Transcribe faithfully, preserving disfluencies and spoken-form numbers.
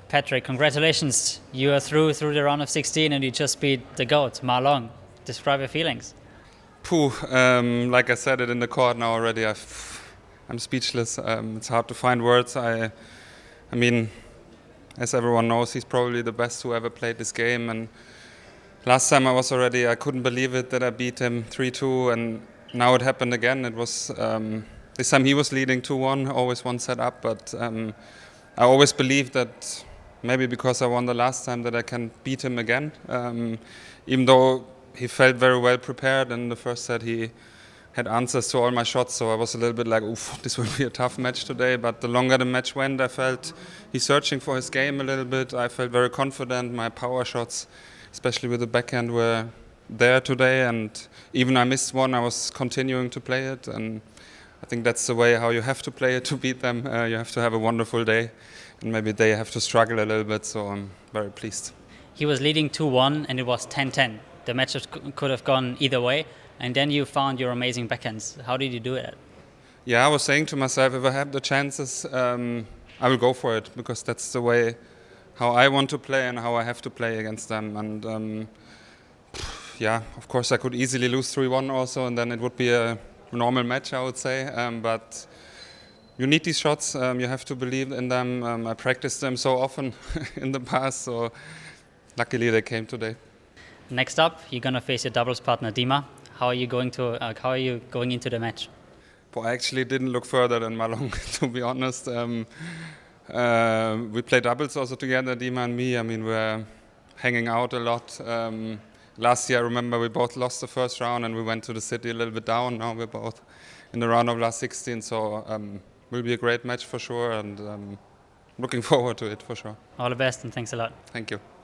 Patrick, congratulations. You are through through the round of sixteen and you just beat the GOAT, Ma Long. Describe your feelings. Pooh, um, like I said it in the court now already, I've, I'm speechless. Um, it's hard to find words. I, I mean, as everyone knows, he's probably the best who ever played this game. And last time I was already, I couldn't believe it that I beat him three two, and now it happened again. It was um, this time he was leading two one, always one set up, but um, I always believed that maybe because I won the last time that I can beat him again. Um, even though he felt very well prepared in the first set, he had answers to all my shots, so I was a little bit like, oof, this will be a tough match today. But the longer the match went, I felt he's searching for his game a little bit. I felt very confident. My power shots, especially with the backhand, were there today, and even I missed one, I was continuing to play it, and I think that's the way how you have to play it to beat them. Uh, you have to have a wonderful day, and maybe they have to struggle a little bit, so I'm very pleased. He was leading two one and it was ten ten. The match could have gone either way, and then you found your amazing backhands. How did you do it? Yeah, I was saying to myself, if I have the chances, um, I will go for it, because that's the way how I want to play and how I have to play against them. And um, yeah, of course I could easily lose three one also, and then it would be a normal match, I would say. Um, but you need these shots, um, you have to believe in them. Um, I practiced them so often in the past, so luckily they came today. Next up, you're gonna face your doubles partner Dima. How are you going to? Uh, how are you going into the match? Well, I actually didn't look further than Ma Long, to be honest. Um, uh, we play doubles also together, Dima and me. I mean, we're hanging out a lot. Um, last year, I remember we both lost the first round and we went to the city a little bit down. Now we're both in the round of last sixteen, so um, will be a great match for sure, and um, looking forward to it for sure. All the best and thanks a lot. Thank you.